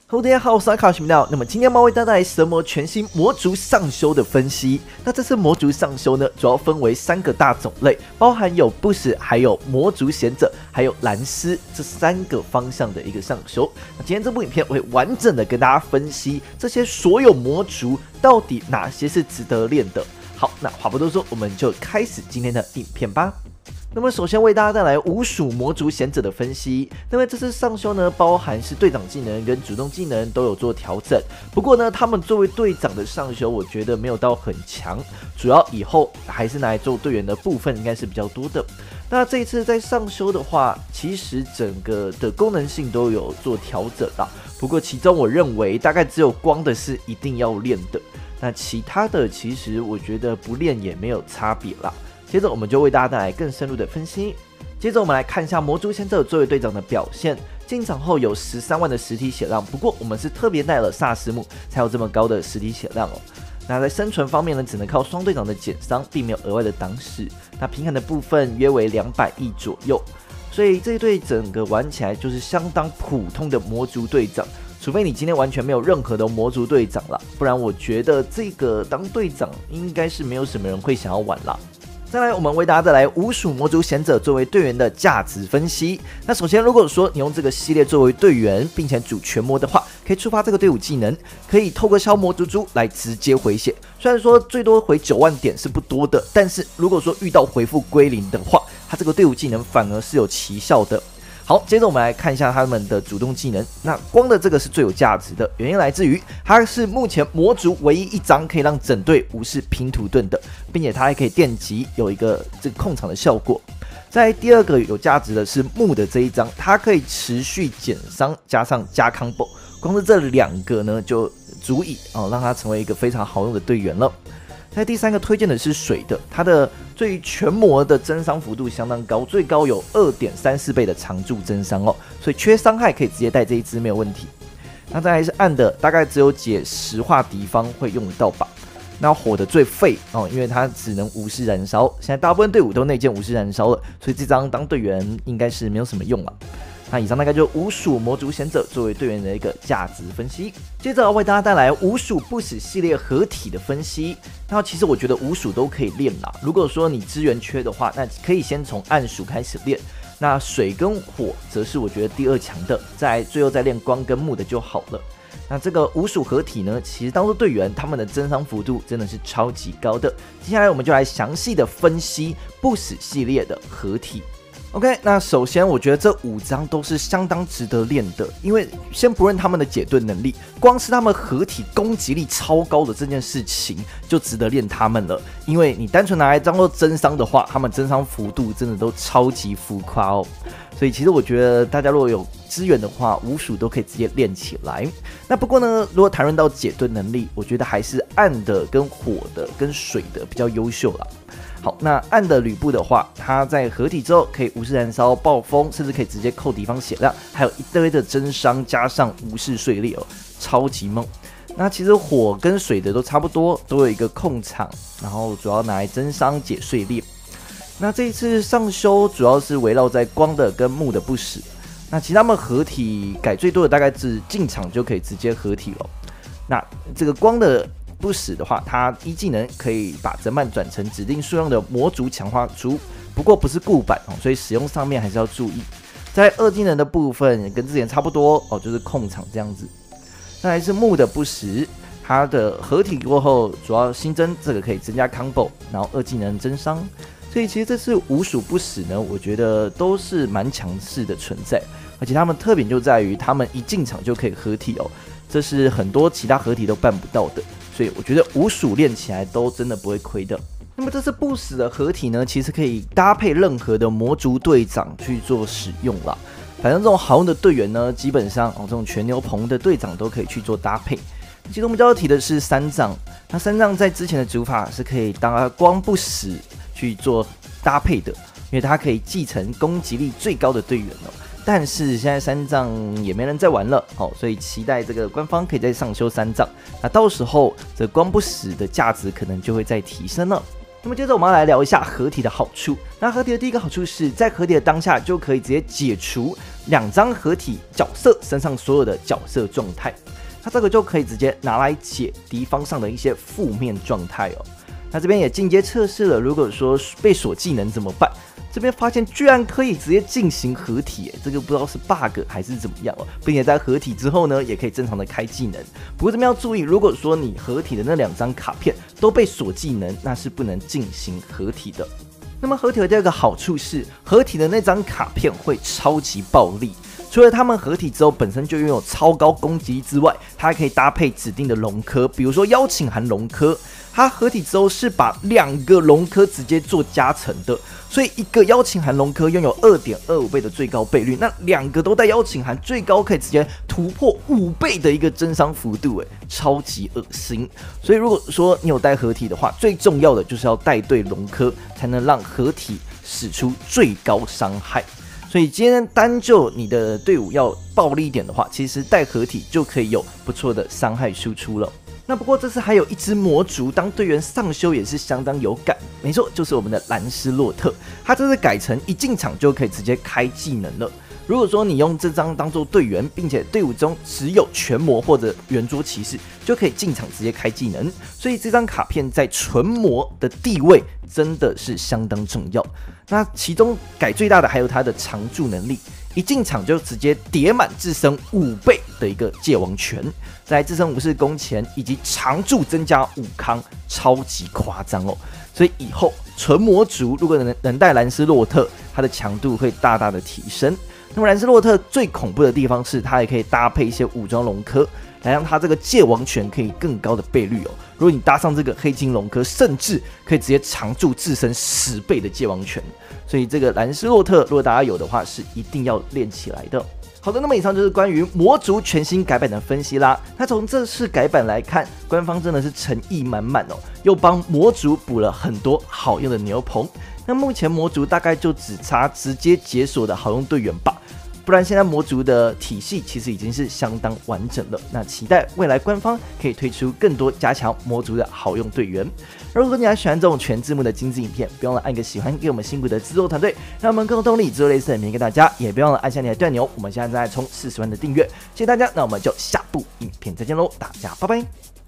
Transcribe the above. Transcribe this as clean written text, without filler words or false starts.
Hello， 大家好，我是阿卡频道。那么今天为大家带来神魔全新魔族上修的分析。那这次魔族上修呢，主要分为3个大种类，包含有不死，还有魔族贤者，还有蓝丝这3个方向的一个上修。那今天这部影片我会完整的跟大家分析这些所有魔族到底哪些是值得练的。好，那话不多说，我们就开始今天的影片吧。那么首先为大家带来五属魔族贤者的分析。那么这次上修呢，包含是队长技能跟主动技能都有做调整。不过呢，他们作为队长的上修，我觉得没有到很强，主要以后还是拿来做队员的部分应该是比较多的。那这一次在上修的话，其实整个的功能性都有做调整啦。不过其中我认为大概只有光的是一定要练的，那其他的其实我觉得不练也没有差别啦。接着我们就为大家带来更深入的分析。接着我们来看一下魔族贤者作为队长的表现。进场后有13万的实体血量，不过我们是特别带了萨斯木才有这么高的实体血量哦。那在生存方面呢，只能靠双队长的减伤，并没有额外的挡死。那平衡的部分约为200亿左右，所以这一队整个玩起来就是相当普通的魔族队长。除非你今天完全没有任何的魔族队长啦，不然我觉得这个当队长应该是没有什么人会想要玩啦。再来，我们为大家带来五属魔族贤者作为队员的价值分析。那首先，如果说你用这个系列作为队员，并且主全魔的话，可以触发这个队伍技能，可以透过消魔蜘蛛来直接回血。虽然说最多回9万点是不多的，但是如果说遇到回复归零的话，它这个队伍技能反而是有奇效的。好，接着我们来看一下他们的主动技能。那光的这个是最有价值的，原因来自于它是目前魔族唯一一张可以让整队无视拼图盾的，并且它还可以电击，有一个这个控场的效果。在第二个有价值的是木的这一张，它可以持续减伤加上加 combo， 光是这2个呢就足以让它成为一个非常好用的队员了。在第3个推荐的是水的，它的对全魔的增伤幅度相当高，最高有 2.34 倍的常驻增伤哦，所以缺伤害可以直接带这一支没有问题。那再来是暗的，大概只有解石化敌方会用得到吧。那火的最废哦，因为它只能无视燃烧，现在大部分队伍都内建无视燃烧了，所以这张当队员应该是没有什么用了。那以上大概就是五属魔族贤者作为队员的一个价值分析。接着为大家带来五属不死系列合体的分析。那其实我觉得五属都可以练啦。如果说你资源缺的话，那可以先从暗属开始练。那水跟火则是我觉得第2强的，最后再练光跟木的就好了。那这个五属合体呢，其实当做队员，他们的增伤幅度真的是超级高的。接下来我们就来详细的分析不死系列的合体。OK， 那首先我觉得这5张都是相当值得练的，因为先不论他们的解盾能力，光是他们合体攻击力超高的这件事情就值得练他们了。因为你单纯拿来当做增伤的话，他们增伤幅度真的都超级浮夸哦。所以其实我觉得大家如果有资源的话，五属都可以直接练起来。那不过呢，如果谈论到解盾能力，我觉得还是暗的跟火的跟水的比较优秀啦。好，那暗的吕布的话，他在合体之后可以无视燃烧、暴风，甚至可以直接扣敌方血量，还有一堆的增伤加上无视碎裂哦，超级猛。那其实火跟水的都差不多，都有一个控场，然后主要拿来增伤解碎裂。那这一次上修主要是围绕在光的跟木的不死。那其实他们合体改最多的大概是进场就可以直接合体了。那这个光的不死的话，它一技能可以把泽曼转成指定数量的魔族强化珠，不过不是固版哦，所以使用上面还是要注意。在2技能的部分跟之前差不多哦，就是控场这样子。再来是木的不死，它的合体过后主要新增这个可以增加 combo， 然后2技能增伤。所以其实这次五属不死呢，我觉得都是蛮强势的存在，而且他们特点就在于他们一进场就可以合体哦，这是很多其他合体都办不到的。所以我觉得五属练起来都真的不会亏的。那么这次不死的合体呢，其实可以搭配任何的魔族队长去做使用啦。反正这种好用的队员呢，基本上这种全牛棚的队长都可以去做搭配。其实我们就要提的是3藏，那3藏在之前的组法是可以当光不死去做搭配的，因为它可以继承攻击力最高的队员哦。但是现在3藏也没人在玩了，所以期待这个官方可以再上修3藏，那到时候这光不死的价值可能就会再提升了。 那么接着我们要来聊一下合体的好处。那合体的第一个好处是在合体的当下就可以直接解除2张合体角色身上所有的角色状态，那这个就可以直接拿来解敌方上的一些负面状态哦。那这边也进阶测试了，如果说被锁技能怎么办？这边发现居然可以直接进行合体，这个不知道是 bug 还是怎么样哦，并且在合体之后呢，也可以正常的开技能。不过这边要注意，如果说你合体的那2张卡片都被锁技能，那是不能进行合体的。那么合体的第二个好处是，合体的那张卡片会超级暴力。除了他们合体之后本身就拥有超高攻击力之外，它还可以搭配指定的龙科，比如说邀请函龙科，它合体之后是把2个龙科直接做加成的，所以一个邀请函龙科拥有 2.25 倍的最高倍率，那2个都带邀请函，最高可以直接突破5倍的一个增伤幅度，超级恶心。所以如果说你有带合体的话，最重要的就是要带对龙科，才能让合体使出最高伤害。所以今天单就你的队伍要暴力一点的话，其实带合体就可以有不错的伤害输出了。那不过这次还有一只魔族当队员上修也是相当有感，没错，就是我们的兰斯洛特，他这次改成一进场就可以直接开技能了。如果说你用这张当做队员，并且队伍中只有全魔或者圆桌骑士，就可以进场直接开技能。所以这张卡片在纯魔的地位真的是相当重要。那其中改最大的还有它的常驻能力，一进场就直接叠满自身5倍的一个界王权，在自身武士攻前以及常驻增加5康，超级夸张哦。所以以后纯魔族如果能带兰斯洛特，它的强度会大大的提升。那么兰斯洛特最恐怖的地方是，它也可以搭配一些武装龙科，来让它这个界王权可以更高的倍率哦。如果你搭上这个黑金龙科，甚至可以直接常驻自身10倍的界王权。所以这个兰斯洛特，如果大家有的话，是一定要练起来的。好的，那么以上就是关于魔族全新改版的分析啦。那从这次改版来看，官方真的是诚意满满哦，又帮魔族补了很多好用的牛棚。那目前魔族大概就只差直接解锁的好用队员吧，不然现在魔族的体系其实已经是相当完整了。那期待未来官方可以推出更多加强魔族的好用队员。如果你还喜欢这种全字幕的精致影片，别忘了按个喜欢给我们辛苦的制作团队，让我们更有动力制作类似的影片给大家。也别忘了按下你的电钮，我们现在正在冲40万的订阅，谢谢大家。那我们就下部影片再见喽，大家拜拜。